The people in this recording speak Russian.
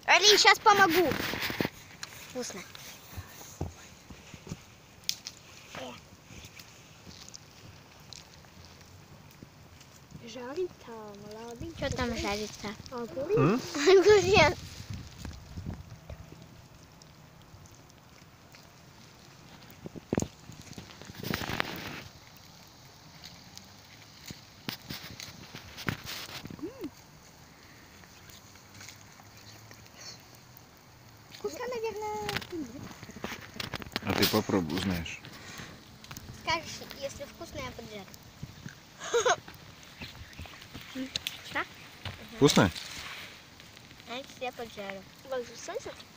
Алин, сейчас помогу. Вкусно. Жарится, молодый. Что там жарится? Огурец. Огурец. Вкусно, наверное. А ты попробуй, узнаешь. Скажешь, если вкусно, я поджарю. Вкусно? А я поджарю. Вот, слышишь?